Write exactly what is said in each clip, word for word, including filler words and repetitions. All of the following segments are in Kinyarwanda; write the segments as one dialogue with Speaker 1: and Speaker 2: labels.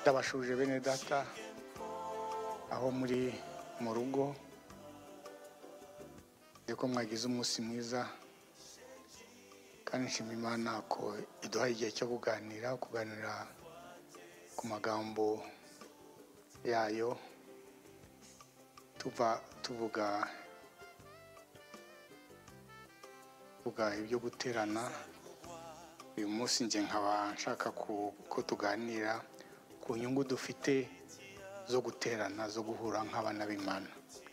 Speaker 1: ndabashuje bene data aho muri mu rugo ndiko mwagize umunsi mwiza kandi nshimira Imana ko iduha igihe cyo kuganira kuganira ku magambo yayo tuva tuvuga tuvuga ibyo guterana. Uyu munsi nje nkaba nshaka ko tuganira ku nyungu dufite zo guterana zo guhura nk'abana b'Imana.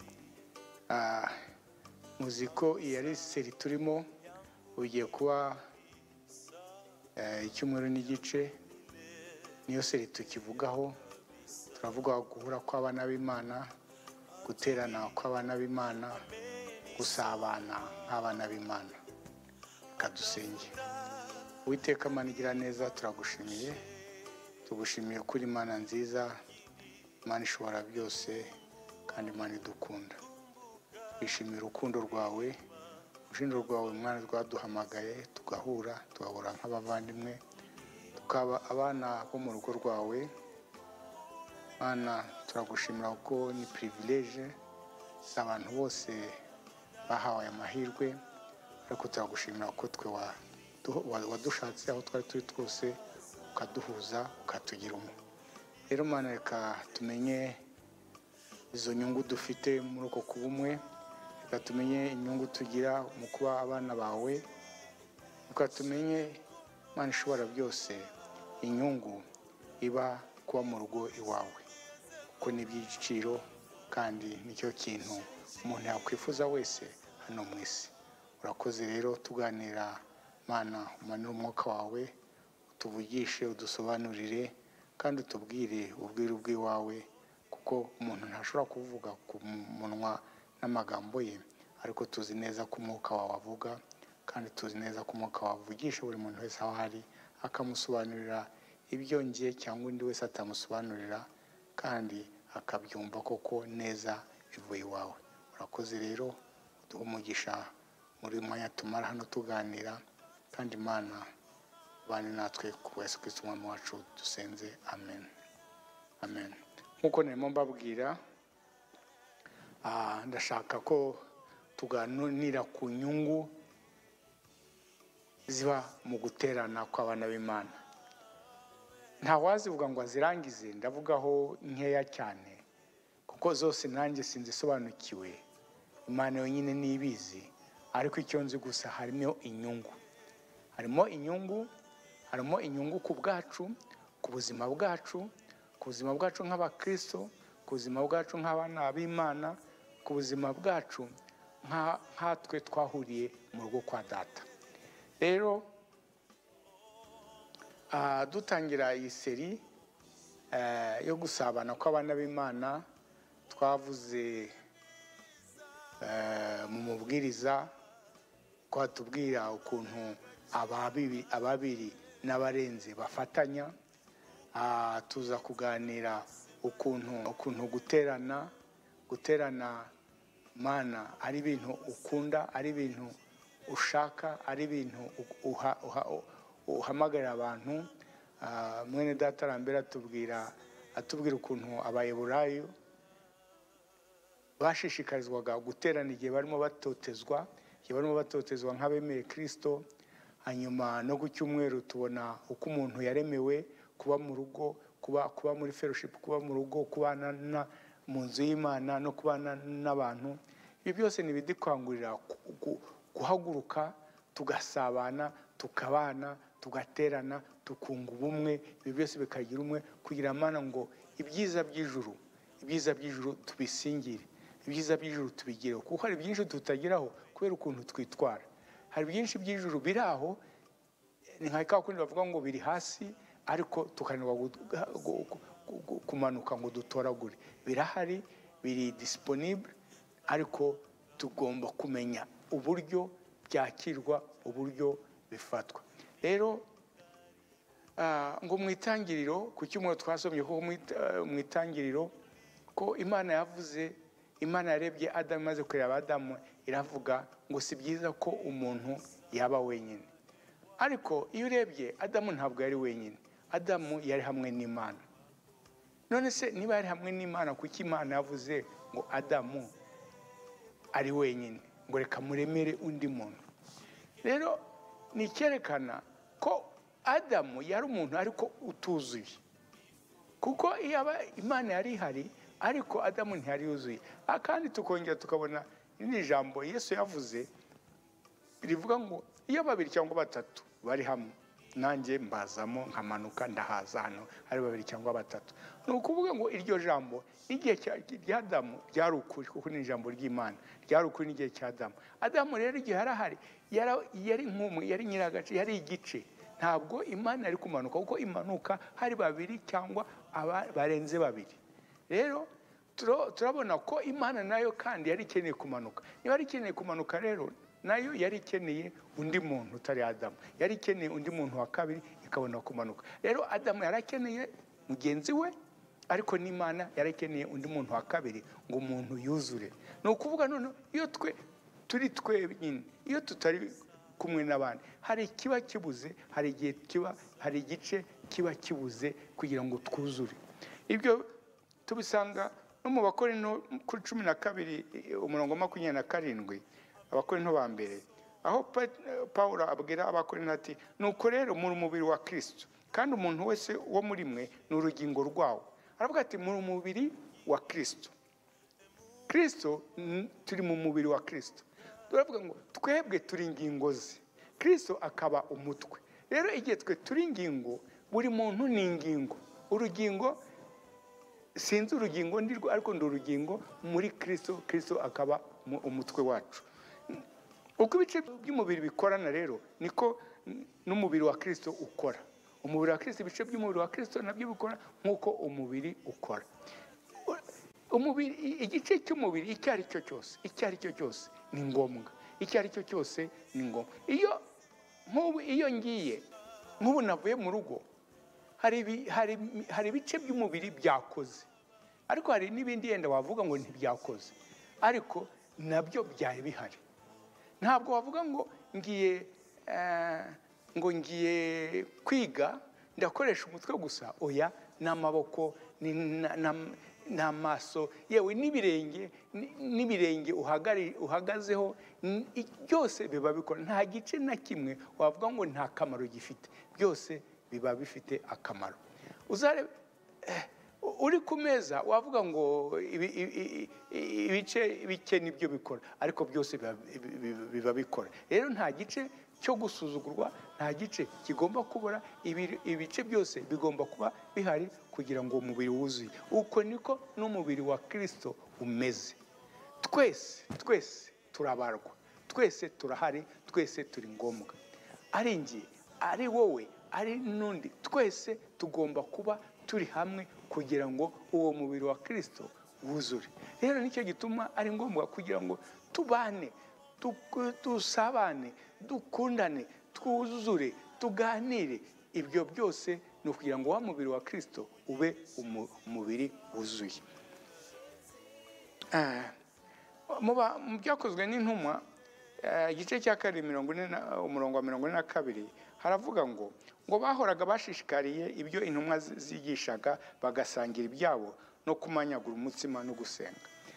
Speaker 1: Ah muziko iyari seri turimo ugiye kuba icyumweru n'igice, niyo seri tukivugaho. Turavuga guhura kw'abana b'Imana, guterana kw'abana b'Imana, gusabana nk'abana b'Imana. Kadusenge. Uwiteka Mana igira neza, turagushimiye tugushimiye kuri Imana nziza, Imana ishobora byose kandi Imana idukunda. Twishimiye urukundo rwawe, urukundo rwawe Mwana rwaduhamagaye tugahura tugahura nk'abavandimwe tukaba abana bo mu rugo rwawe. Mana turagushimira ko ni privilege abantu bose bahawe amahirwe, ariko turagushimira ko twe wadushatse aho twari turi twose ukaduhuza ukatugira umwe. Rero Mana reka tumenye izo nyungu dufite muri uko kuba umwe, reka tumenye inyungu tugira mu kuba abana bawe, reka tumenye Mana ishobora byose inyungu iba kuba mu rugo iwawe, kuko ni iby'igiciro kandi nicyo kintu umuntu yakwifuza wese hano mu isi. Urakoze rero tuganira Mana, umanure umwuka wawe utuvugishe udusobanurire kandi utubwire ubwiru bw'iwawe, kuko umuntu ntashobora kuvuga ku munwa n'amagambo ye, ariko tuzi neza ko umwuka wawe avuga kandi tuzi neza ko umwuka wawe uvugisha buri muntu wese aho ari akamusobanurira ibyo ngiye cyangwa undi wese atamusobanurira kandi akabyumva koko neza bivuye iwawe. Urakoze rero uduhe umugisha muri mwanya tumara hano tuganira, kandi Imana bane natwe ku Yesu Kristo umwami wacu dusenze, amen amen. Nkuko narimo mbabwira, ah ndashaka ko tuganira ku nyungu ziba mu guterana kw'abana b'Imana. Nta wazivuga ngo azirangize, ndavugaho nkeya cyane kuko zose nanjye sinzisobanukiwe, Imana yonyine nibizi, ariko icyo nzi gusa harimo inyungu harimo inyungu harimo inyungu ku bwacu, ku buzima bwacu, ku buzima bwacu nk'abakristo, ku buzima bwacu nk'abana b'Imana, ku buzima bwacu nkatwe twahuriye mu rugo kwa data. Rero ah dutangira iyi seri eh yo gusabana kw'abana b'Imana, twavuze eh mu mubwiriza ko tubwira ukuntu ababiri ababiri n'abarenze bafatanya. Ah tuza kuganira ukuntu ukuntu guterana guterana Mana ari ibintu ukunda, ari ibintu ushaka, ari ibintu uhamagarira abantu. Ah mwene data arambera atubwira atubwira ukuntu abayeburayo bashishikarizwaga guterana igihe barimo batotezwa igihe barimo batotezwa nk'abemeye Kristo. Hanyuma no ku cyumweru tubona uko umuntu yaremewe kuba mu rugo, kuba kuba muri fellowship, kuba mu rugo, kubana na mu nzu y'Imana no kubana n'abantu. Ibi byose ni bidikangurira guhaguruka tugasabana, tukabana, tugaterana, tukunga ubumwe. Ibi byose bikagira umwe kugira Imana ngo ibyiza by'ijuru ibyiza by'ijuru tubisingire, ibyiza by'ijuru tubigireho, kuko hari byinshi tutageraho kubera ukuntu twitwara. Hari byinshi by'ijuru biraho, ni nka kundi bavuga ngo biri hasi ariko tukanirwa kumanuka ngo dutoragure. Birahari, biri disponible, ariko tugomba kumenya uburyo byakirwa, uburyo bifatwa. Rero ah ngo mwitangiriro ku cyumweru twasomye ko mwitangiriro ko Imana yavuze, Imana yarebye Adamu maze kureba Adamu iravuga ngo si byiza ko umuntu yaba wenyine. Ariko iyo urebye Adamu ntabwo yari wenyine, Adamu yari hamwe n'Imana. none se niba ari hamwe n'Imana, kuki Imana yavuze ngo Adamu ari wenyine, ngo reka muremere undi muntu? Rero ni icyerekana ko Adamu yari umuntu ariko utuzuye, kuko iyaba Imana yari ihari ariko Adamu ntiyari yuzuye. Kandi tukongera tukabona ni ijambo Yesu yavuze rivuga ngo iyo babiri cyangwa batatu bari hamwe, nanjye mbazamo nkamanuka ndahaza hano ari babiri cyangwa batatu. Ni ukuvuga ngo iryo jambo igihe cya Adamu ryari ukuri, kuko ni ijambo ry'Imana, ryari ukuri n'igihe cya Adamu. Adamu rero igihe yarahari yari nk'umwe, yari nyiragace, yari igice. Ntabwo Imana yari kumanuka, kuko imanuka hari babiri cyangwa barenze babiri. Rero turabona ko Imana nayo kandi yari ikeneye kumanuka. Niba yari ikeneye kumanuka rero, nayo yari ikeneye undi muntu utari Adamu, yari ikeneye undi muntu wa kabiri ikabona kumanuka. Rero Adamu yari akeneye mugenzi we, ariko n'Imana yari ikeneye undi muntu wa kabiri ngo umuntu yuzure. Ni ukuvuga none iyo twe turi twenyine, iyo tutari kumwe n'abandi, hari kiba kibuze, hari igihe kiba, hari igice kiba kibuze kugira ngo twuzure. Ibyo tubisanga no mu Bakorinto kuri cumi na kabiri umurongo makumyabiri na karindwi, Abakorinto ba mbere, aho Pawulo abwira Abakorinto ati nuko rero muri umubiri wa Kristo, kandi umuntu wese wo muri mwe ni urugingo rwawo. Aravuga ati muri umubiri wa Kristo. Kristo, turi mu mubiri wa Kristo. Turavuga ngo twebwe turi ingingo ze, Kristo akaba umutwe. Rero igihe twe turi ingingo, buri muntu ni ingingo. Urugingo sinzi urugingo ndirwo, ariko ndi urugingo muri Kristo, Kristo akaba umutwe wacu. Uko ibice by'umubiri bikorana rero niko n'umubiri wa Kristo ukora. Umubiri wa Kristo, ibice by'umubiri wa Kristo nabyo bikora nk'uko umubiri ukora. Umubiri, igice cy'umubiri icyo ari cyo cyose, icyo ari cyo cyose ni ngombwa, icyo ari cyo cyose ni ngombwa. Iyo nk'ubu iyo ngiye nk'ubu navuye mu rugo, hari hari hari ibice by'umubiri byakoze, ariko hari n'ibindi yenda wavuga ngo ntibyakoze, ariko nabyo byari bihari. Ntabwo wavuga ngo ngiye ngo ngiye kwiga ndakoresha umutwe gusa, oya, n'amaboko n'amaso yewe n'ibirenge n'ibirenge uhagazeho, byose biba bikora. Nta gice na kimwe wavuga ngo nta kamaro gifite, byose biba bifite akamaro. Uzare uri ku meza wavuga ngo ibice bike nibyo bikora, ariko byose biba bikora. Rero nta gice cyo gusuzugurwa, nta gice kigomba kubura, ibice byose bigomba kuba bihari kugira ngo umubiri wuzuye. Uko niko n'umubiri wa Kristo umeze. Twese twese turabarwa, twese turahari, twese turi ngombwa. Ari ngiye, ari wowe, ari nundi, twese tugomba kuba turi hamwe kugira ngo uwo mubiri wa Kristo wuzure. Rero nicyo gituma ari ngombwa kugira ngo tubane, tusabane, dukundane, twuzure, tuganire. Ibyo byose ni ukugira ngo wa mubiri wa Kristo ube umubiri wuzuye. Mu byakozwe n'intumwa, igice cya kabiri mirongo ine umurongo wa mirongo ine na kabiri, haravuga ngo ngo bahoraga bashishikariye ibyo intumwa zigishaga, bagasangira ibyabo no kumanyagura umutsima no gusenga.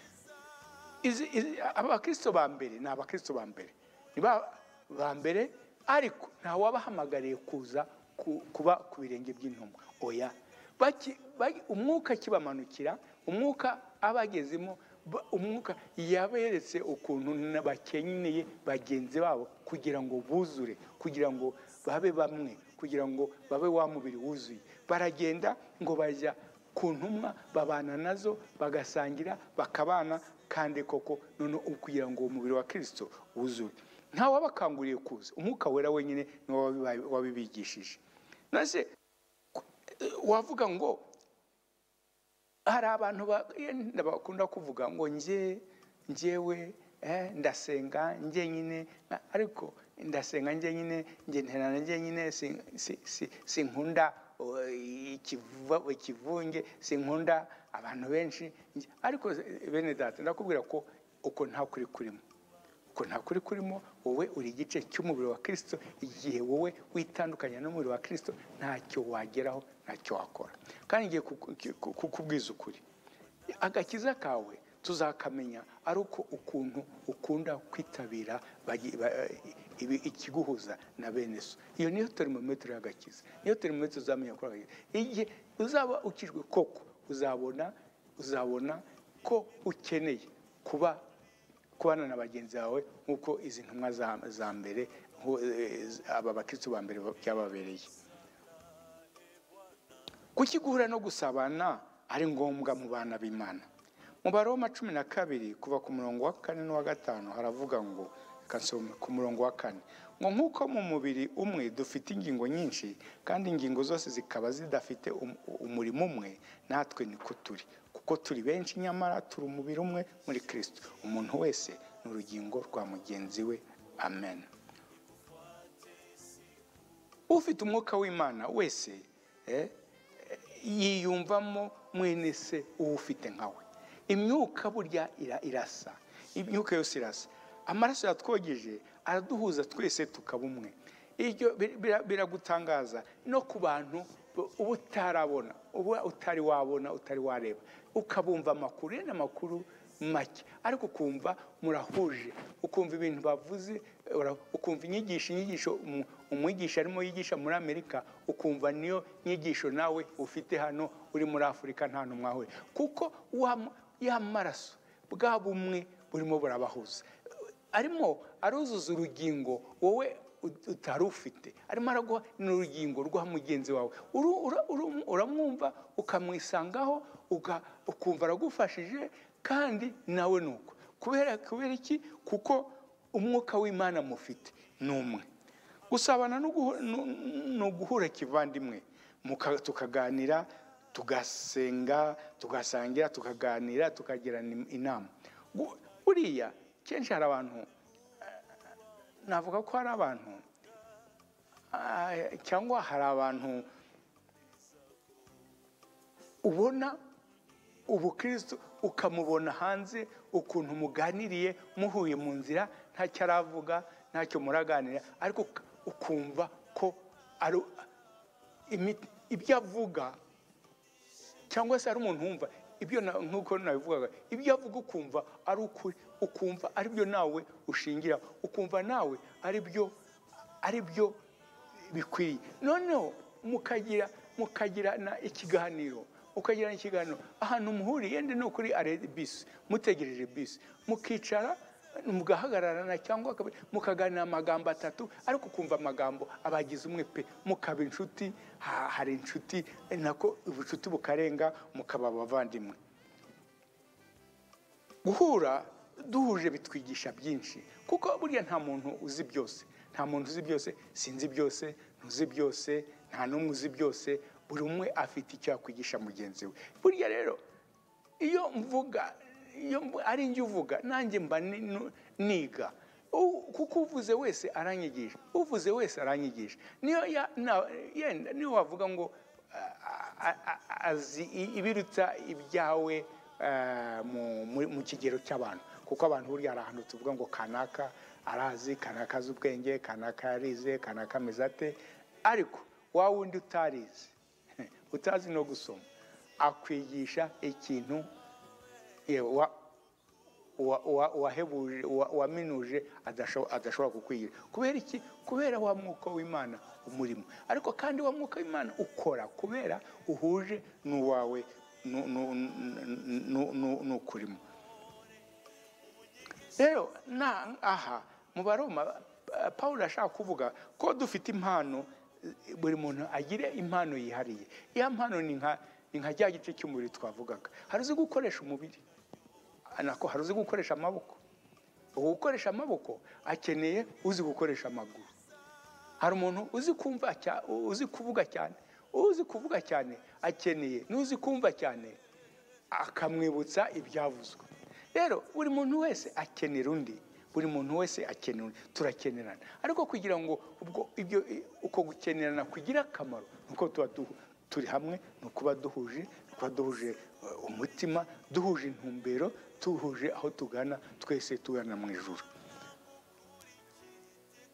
Speaker 1: Abakristo ba mbere ni abakristo ba mbere, ni ba mbere, ariko nta wabahamagariye kuza kuba ku birenge by'intumwa. Oya, umwuka kibamanukira, umwuka abagezemo, umwuka yaberetse ukuntu bakeneye bagenzi babo kugira ngo buzure, kugira ngo babe bamwe, kugira ngo babe wa mubiri wuzuye. Baragenda ngo bajya ku ntumwa, babana nazo, bagasangira, bakabana, kandi koko none kugira ngo umubiri wa Kristo wuzure. Nta wabakanguriye kuza, umwuka wera wenyine niwo wabibigishije. Nase wavuga ngo hari abantu bakunda kuvuga ngo nje njewe ndasenga nje nyine, ariko ndasenga nje nyine, nje nterana nje nyine, sinkunda ikivunge, sinkunda abantu benshi. Ariko bene data ndakubwira ko uko nta kuri kurimo. ko nta kuri kurimo. Wowe uri igice cy'umubiri wa Kristo. Igihe wowe witandukanya n'umubiri wa Kristo ntacyo wageraho, ntacyo wakora. Kandi ngiye kukubwiza ukuri, agakiza kawe tuzakamenya ari uko ukuntu ukunda kwitabira ikiguhuza na bene so. Iyo niyo termometero y'agakiza, niyo termometero uzamenya ko igihe uzaba ukijwe koko, uzabona uzabona ko ukeneye kuba kubana na bagenzi bawe nk'uko izi ntumwa za mbere, aba bakristo ba mbere byababereye. Kukiguhura no gusabana ari ngombwa mu bana b'Imana. Mu Baroma cumi na kabiri kuva ku murongo wa kane n'uwa gatanu haravuga ngo, kansome ku murongo wa kane, ngo nk'uko mu mubiri umwe dufite ingingo nyinshi kandi ingingo zose zikaba zidafite umurimo umwe, natwe niko turi, kuko turi benshi nyamara turi umubiri umwe muri Kristo. Umuntu wese ni urugingo rwa mugenzi we. Amen. Ufite umwuka w'Imana wese eh, yiyumvamo mwene se uwufite nkawe. Imyuka burya irasa, imyuka yose irasa. Amaraso yatwogeje araduhuza twese tukaba umwe. Iryo biragutangaza no ku bantu uba utarabona, uba utari wabona, utari wareba, ukabumva amakuru n'amakuru make, ariko ukumva murahuje, ukumva ibintu bavuze, ukumva inyigisho inyigisho umwigisha arimo yigisha muri Amerika, ukumva niyo nyigisho nawe ufite hano uri muri Afurika nta numwe, kuko ya maraso bwa bumwe burimo burabahuza, arimo aruzuza urugingo wowe utari ufite, arimo araguha n'urugingo rwa mugenzi wawe. Uramwumva ukamwisangaho, ukumva aragufashije, kandi nawe nuko. Kubera kubera iki? Kuko umwuka w'Imana mufite numwe. Gusabana no guhura kivandimwe, tukaganira, tugasenga, tugasangira, tukaganira, tukagirana inama. Uriya kenshi hari abantu, navuga ko hari abantu cyangwa hari abantu ubona ubukristo ukamubona hanze, ukuntu muganiriye muhuye mu nzira, ntacyo aravuga, ntacyo muraganira, ariko ukumva ko ari ibyo avuga, cyangwa se ari umuntu wumva ibyo nkuko nabivugaga, ibyo avuga ukumva ari ukuri, ukumva ari byo nawe ushingira, ukumva nawe ari byo ari byo bikwiriye. Noneho mukagira mukagira na ikiganiro, ukagira ikiganiro ahantu muhuriye, ndi no kuri arede bisi, mutegereje bisi, mukicara mugahagararana, cyangwa mukaganira amagambo atatu, ariko kumva amagambo abagize umwe pe, mukaba inshuti. Hari inshuti nako ubucuti bukarenga, mukaba abavandimwe. Guhura duhuje bitwigisha byinshi, kuko burya nta muntu uzi byose, nta muntu uzi byose, sinzi byose, ntuzi byose, nta n'umwe uzi byose. Buri umwe afite icyo yakwigisha mugenzi we. Burya rero iyo mvuga, iyo ari njye uvuga, nanjye mba niga, kuko uvuze wese aranyigisha, uvuze wese aranyigisha. Niyo yenda niyo wavuga ngo azi ibiruta ibyawe mu kigero cy'abantu, kuko abantu burya ari ahantu tuvuga ngo kanaka arazi, kanaka azi ubwenge, kanaka yarize, kanaka ameze ate, ariko wa wundi utarize, utazi no gusoma, akwigisha ikintu wahebuje, waminuje adashobora kukwigira. Kubera iki? Kubera wa mwuka w'Imana umurimo. Ariko kandi wa mwuka w'Imana ukora kubera uhuje n'uwawe n'ukurimo. Rero na aha mu Baroma Pawulo ashaka kuvuga ko dufite impano, buri muntu agire impano yihariye. Iya mpano ni nka ni nka cya gice cy'umubiri twavugaga. Hari uzi gukoresha umubiri, anako hari uzi gukoresha amaboko. Ugukoresha amaboko akeneye uzi gukoresha amaguru. Hari umuntu uzi kumva cyane, uzi kuvuga cyane, uzi kuvuga cyane akeneye n'uzi kumva cyane akamwibutsa ibyavuzwe. Rero buri muntu wese akenera undi, buri muntu wese akenera, turakenerana. Ariko kugira ngo ubwo ibyo uko gukenerana kugira akamaro, nuko tuba turi hamwe, no kuba duhuje, kuba duhuje umutima, duhuje intumbero, tuhuje aho tugana, twese tugana mu ijuru.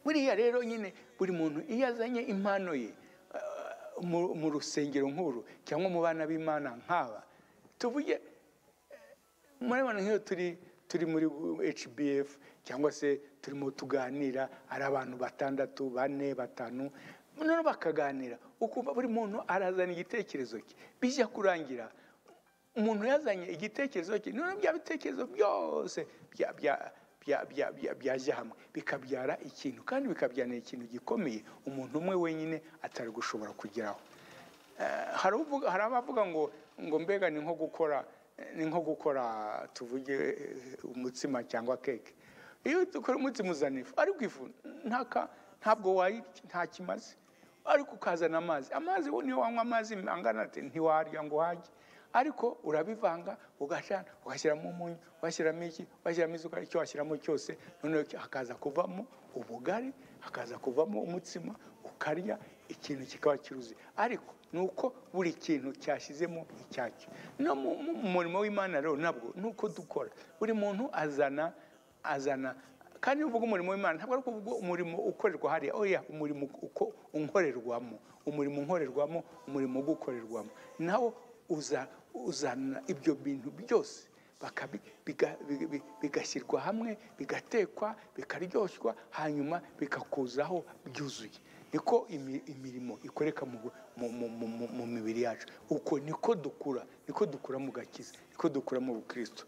Speaker 1: buriya rero nyine buri muntu iyo azanye impano ye mu rusengero nkuru cyangwa mu bana b'Imana nk'aba, tuvuge murabona nk'iyo turi turi muri H B F cyangwa se turimo tuganira ari abantu batandatu bane batanu none bakaganira ukumva buri muntu arazana igitekerezo cye, bijya kurangira umuntu yazanye igitekerezo cye none bya bitekerezo byose bya bya byaje hamwe bikabyara ikintu, kandi bikabyana ikintu gikomeye umuntu umwe wenyine atari gushobora kugeraho. Hari abavuga ngo ngo mbega ni nko gukora ni nko gukora tuvuge umutsima cyangwa keke. Iyo dukora umutsima uzana ifu, ariko ifu ntabwo wayirya, nta kimaze, ariko ukazana amazi. Amazi niyo wanywa amazi angana ate ntiwarya ngo hajye, ariko urabivanga ugashana ugashyiramo umunyu, ugashyiramo iki, ugashyiramo isukari, icyo washyiramo cyose, none hakaza kuvamo ubugari, hakaza kuvamo umutsima, ukarya ikintu kikaba kiruzi. Ariko nuko buri kintu cyashyizemo icyacyo. No mu murimo w'Imana rero nabwo nuko dukora, buri muntu azana azana kandi uvuga umurimo w'Imana ntabwo ari kuvuga umurimo ukorerwa hariya, oya, umurimo uko unkorerwamo, umurimo unkorerwamo, umurimo gukorerwamo, nawo uza uzana ibyo bintu byose bigashyirwa hamwe, bigatekwa, bikaryoshwa, hanyuma bikakuzaho byuzuye. Niko imirimo ikoreka mu mibiri yacu, uko niko dukura, niko dukura mu gakiza, niko dukura mu Bukristo.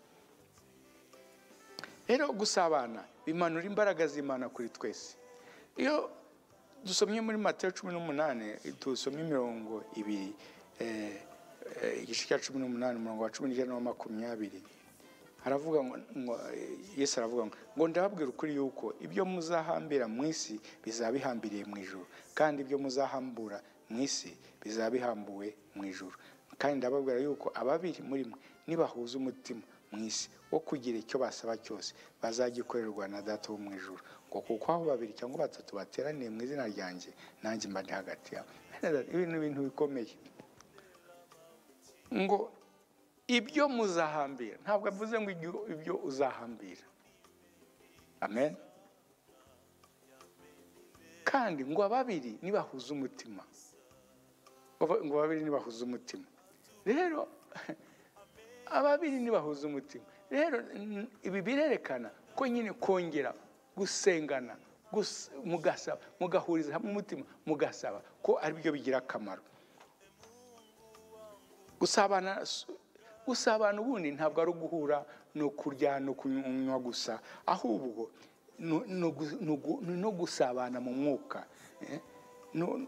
Speaker 1: Rero gusabana bimanura imbaraga z'Imana kuri twese. Iyo dusomye muri Mateyo cumi n'umunani, dusomye imirongo ibiri, igice cya cumi n'umunani umurongo wa cumi n'icyenda na makumyabiri, haravuga ngo Yesu aravuga ngo ndababwira ukuri yuko ibyo muzahambira mu isi bizaba bihambiriye mu ijuru, kandi ibyo muzahambura mu isi bizaba bihambuwe mu ijuru. Kandi ndababwira yuko ababiri muri mwe nibahuza umutima mu isi wo kugira icyo basaba cyose bazagikorerwa na Data wo mu ijuru. Ngo kuko aho babiri cyangwa batatu bateraniye mu izina ryanjye, nanjye mba ndi hagati yabo. Ibintu bintu bikomeye ngo ibyo muzahambira, ntabwo avuze ngo ibyo uzahambira. Amen. Kandi ngo ababiri nibahuza umutima, ngo babiri nibahuza umutima. Rero ababiri nibahuza umutima, rero ibi birerekana ko nyine kongera gusengana, mugasaba, mugahuriza hamwe umutima, mugasaba ko ari byo bigira akamaro. Gusabana gusabana ubundi ntabwo ari uguhura no kurya no kunywa gusa, ahubwo no gusabana mu mwuka, no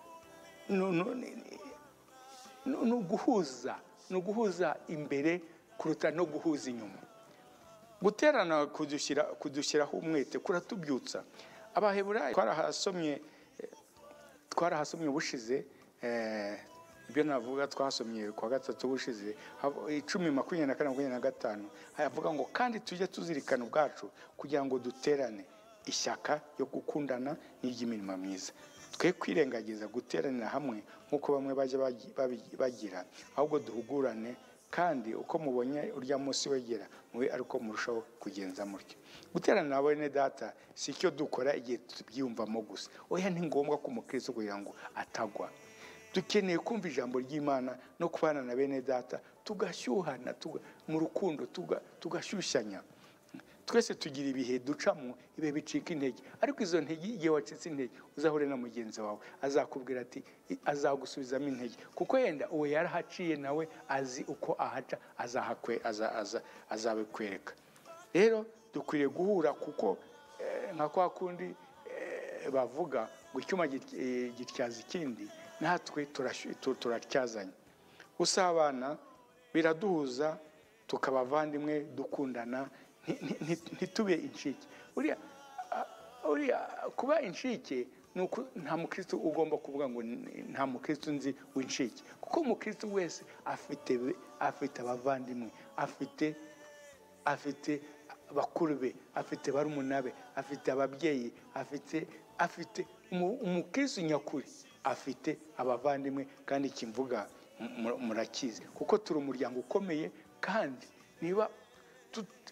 Speaker 1: guhuza no guhuza imbere kuruta no guhuza inyuma. Guterana kudushyira kudushyiraho umwete kuratubyutsa. Abaheburayo twarahasomye twarahasomye ubushize, ibyo navuga twasomye kwa gatatu bushize icumi makumyabiri na kane makumyabiri na gatanu, havuga ngo kandi tujye tuzirikana ubwacu kugira ngo duterane ishyaka yo gukundana n'iry'imirimo myiza, twe kwirengagiza guteranira hamwe nk'uko bamwe bajya bagira, ahubwo duhugurane, kandi uko mubonye urya munsi wegera mwe ariko murushaho kugenza mutyo. Guterana na bene Data si cyo dukora igihe tubyumvamo gusa, oya, ni ngombwa ko umukristo kugira ngo atagwa. Dukeneye kumva ijambo ry'Imana no kubana na bene Data, tugashyuhana mu rukundo, tugashyushyanya. Twese tugira ibihe ducamo, ibe bicika intege, ariko izo ntege igihe wacitse intege uzahure na mugenzi wawe, azakubwira ati azagusubizamo intege, kuko yenda uwo yarahaciye nawe azi uko ahaca, azahakwe azabikwereka. Rero dukwiriye guhura, kuko nka kwa kundi bavuga ngo icyuma gityaza ikindi, natwe turatyazanye. Usabana biraduhuza, tukabavandimwe, dukundana, ntitube inshike. Uriya kuba inshike nuko nta mukristo ugomba kuvuga ngo nta mukristo nzi w'inshike, kuko umukristo wese afite afite abavandimwe, afite afite bakuru be, afite barumuna be, afite ababyeyi, afite afite umukristo nyakuri afite abavandimwe. Kandi ikimvuga murakizi, kuko turi umuryango ukomeye, kandi niba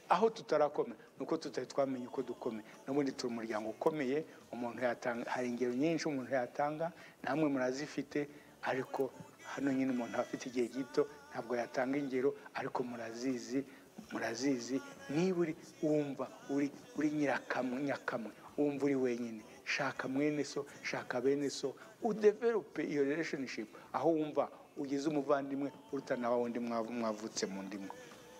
Speaker 1: aho tutarakomeye nuko tutari twamenye uko dukomeye. N'ubundi turi umuryango ukomeye, umuntu yatanga, hari ingero nyinshi umuntu yatanga, namwe murazifite, ariko hano nyine umuntu afite igihe gito ntabwo yatanga ingero, ariko murazizi murazizi niba uri wumva uri uri nyirakamwe nyakamwe, wumva uri wenyine, shaka mwene so, shaka bene so, udevelope iyo relationship, aho wumva ugize umuvandimwe uruta na wundi mwavutse mu ndimwe.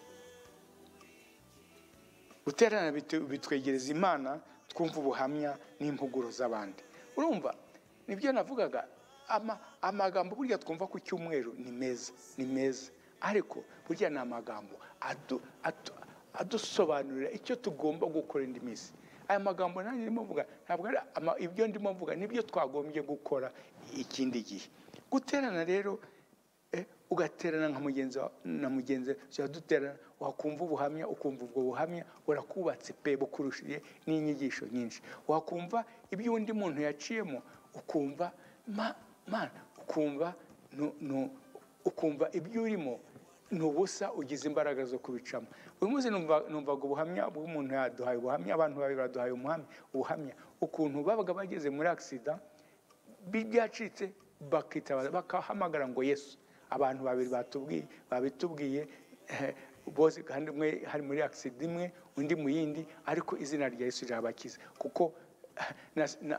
Speaker 1: Guterana bitwegereza Imana, twumva ubuhamya n'impuguro z'abandi. Urumva nibyo navugaga, ama amagambo burya twumva ku cyumweru ni meza ni meza, ariko burya na amagambo adu adusobanurira icyo tugomba gukora indi minsi. Aya magambo nanjye ndimo mvuga ntabwo ari ibyo ndimo mvuga, nibyo twagombye gukora ikindi gihe. Guterana rero eh, ugaterana nka mugenzi na mugenzi cyo duterana, wakumva ubuhamya, ukumva ubwo buhamya urakubatse pe bukurushije n'inyigisho nyinshi. Wakumva ibyo undi muntu yaciyemo, ukumva ma man ukumva no, no ukumva ibyo urimo nubusa, ugize imbaraga zo kubicamo. Uyu munsi numva numvaga ubuhamya bw'umuntu yaduhaye ubuhamya, abantu babiri baduhaye umuhamya ubuhamya ukuntu babaga bageze muri accident byacitse, bakitabaza bakahamagara ngo Yesu. Abantu babiri batubwiye babitubwiye eh, bose kandi umwe hari muri accident imwe, undi mu yindi, ariko izina rya Yesu rirabakiza. Kuko na, na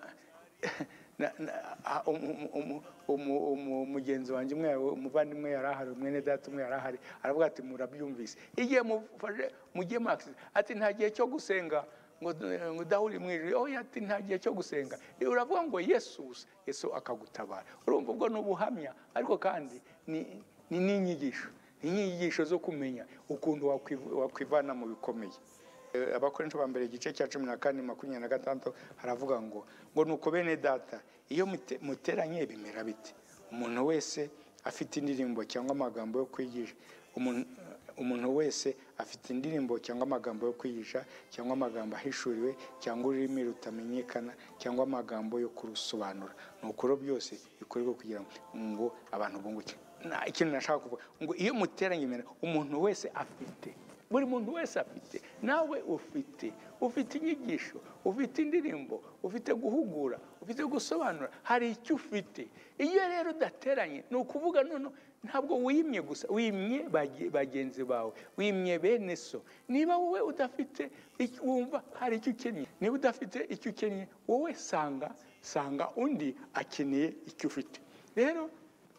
Speaker 1: umugenzi wanjye umwe umuvandimwe yarahari, umwene data umwe yarahari, aravuga ati murabyumvise, igihe mufashe mugiye mu accident ati nta gihe cyo gusenga ngo ngo dahuri mwije, oh ati nta gihe cyo gusenga, uravuga ngo Yesu Yesu akagutabara. Urumva ubwo n'ubuhamya, ariko kandi ni n'inyigisho inyigisho zo kumenya ukuntu wakwivana mu bikomeye. Abakorinto ba mbere igice cya cumi na kane makumyabiri na gatandatu haravuga ngo ngo nuko bene data iyo muteranye bimera bite? Umuntu wese afite indirimbo cyangwa amagambo yo kwigisha, umuntu umuntu wese afite indirimbo cyangwa amagambo yo kwigisha, cyangwa amagambo ahishuriwe, cyangwa ururimi rutamenyekana, cyangwa amagambo yo kurusobanura, nuko byose bikorwa kugira ngo abantu bunguke. Na ikintu nashaka kuvuga ngo iyo muteranye bimera, umuntu wese afite, buri muntu wese afite, nawe ufite ufite inyigisho, ufite indirimbo, ufite guhugura, ufite gusobanura, hari icyo ufite. Iyo rero dateranye no kuvuga none ntabwo wimye gusa, wimye bagenzi bawe, wimye bene so. Niba wowe udafite wumva hari icyo ukeneye, niba udafite icyo ukeneye, wowe sanga sanga undi akeneye icyo ufite. Rero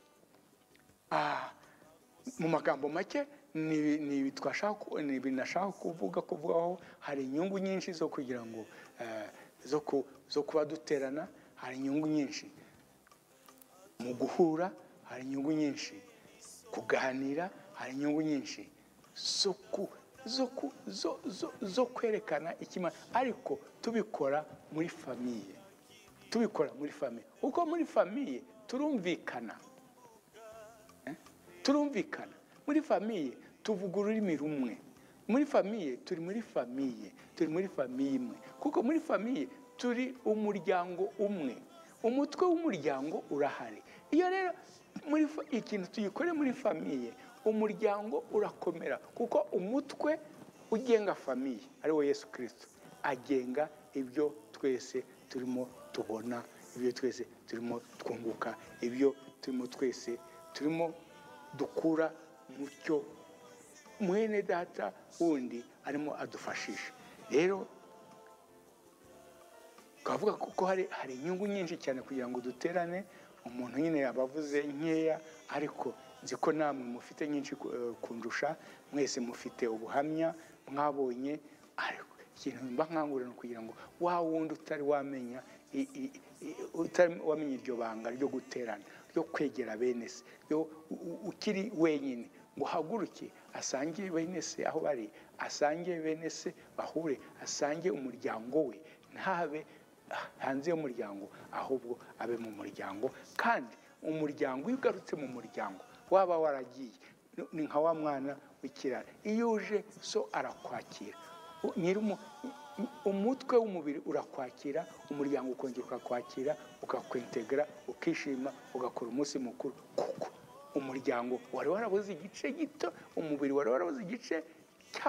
Speaker 1: ah mu magambo make ni ni twashaka ni binashaka kuvuga kuvugaho, hari inyungu nyinshi zo kugira ngo zo ku zo kuba duterana, hari inyungu nyinshi mu guhura, hari inyungu nyinshi kuganira, hari inyungu nyinshi zo ku zo ku zo zo zo kwerekana ikima, ariko tubikora muri famiye tubikora muri famiye uko muri famiye turumvikana eh? turumvikana muri famiye tuvuga ururimi rumwe, muri famiye turi muri famiye turi muri famiye imwe, kuko muri famiye turi umuryango umwe, umutwe w'umuryango urahari. Iyo rero muri ikintu tuyikore muri famiye, umuryango urakomera, kuko umutwe ugenga famiye ari wo Yesu Kristo agenga ibyo twese turimo tubona, ibyo twese turimo twunguka, ibyo turimo twese turimo dukura mucyo mwene data wundi arimo adufashisha. Rero kavuga kuko hari hari inyungu nyinshi cyane kugira ngo duterane. Umuntu nyine yabavuze nkeya, ariko nzi ko namwe mufite nyinshi kundusha, mwese mufite ubuhamya mwabonye, ariko ikintu mba nkangurana kugira ngo wa wundi utari wamenya utari wamenya iryo banga ryo guterana, ryo kwegera bene se, yo ukiri wenyine ngo haguruke asangiye bene se aho bari, asangiye bene se bahure, asangiye umuryango we, ntabe hanze y'umuryango, ahubwo abe mu muryango. Kandi umuryango iyo ugarutse mu muryango waba waragiye ni nka wa mwana w'ikirara, iyo uje so arakwakira, nyiri umutwe w'umubiri urakwakira, umuryango ukongera ukakwakira, ukakwentegera, ukishima, ugakora umunsi mukuru, kuko umuryango wari warabuze igice gito, umubiri wari warabuze igice cyawo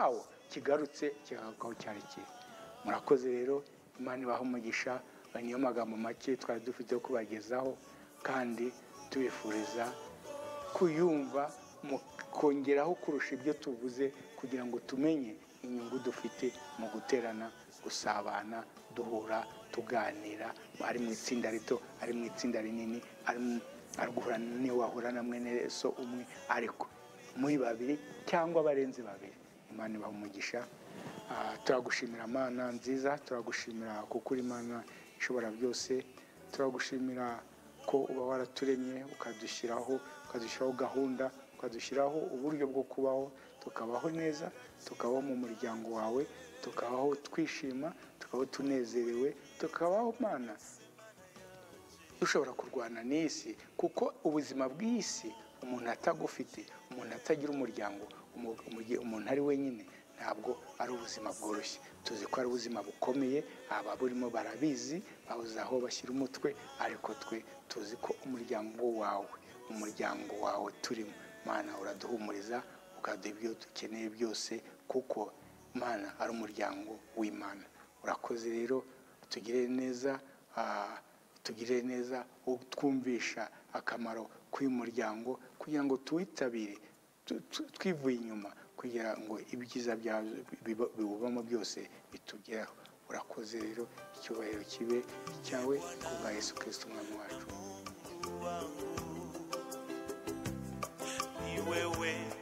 Speaker 1: kigarutse kigagaho cyari kiri. Murakoze rero, Imana ibaha umugisha. Niyo magambo make twari dufite yo kubagezaho, kandi tubifuriza kuyumva mukongeraho kurusha ibyo tuvuze, kugira ngo tumenye inyungu dufite mu guterana, gusabana, duhura, tuganira, ari mu itsinda rito, ari mu itsinda rinini, ari guhura niyo wahura na mwene so umwe, ariko muri babiri cyangwa barenze babiri. Imana ibaha umugisha. Turagushimira Mana nziza, turagushimira kuko uri Imana ishobora byose, turagushimira ko uba waraturemye ukadushyiraho ukadushyiraho gahunda, ukadushyiraho uburyo bwo kubaho, tukabaho neza, tukabaho mu muryango wawe, tukabaho twishima, tukabaho tunezerewe, tukabaho Mana dushobora kurwana n'isi, kuko ubuzima bw'isi umuntu atagufite, umuntu atagira umuryango, umuntu ari wenyine, ntabwo ari ubuzima bworoshye. Tuzi ko ari ubuzima bukomeye, aba burimo barabizi, babuze aho bashyira umutwe, ariko twe tuzi ko umuryango wawe, umuryango wawe turimo Mana uraduhumuriza, ukaduha ibyo dukeneye byose, kuko Mana ari umuryango w'Imana. Urakoze rero, tugire neza, tugire neza, utwumvisha akamaro k'uyu muryango, kugira ngo tuwitabire twivuye inyuma, kugira ngo ibyiza biwubamo byose bitugeraho. Urakoze rero, icyubahiro kibe icyawe kubwa Yesu Kristo umwami wacu.
Speaker 2: Ni wewe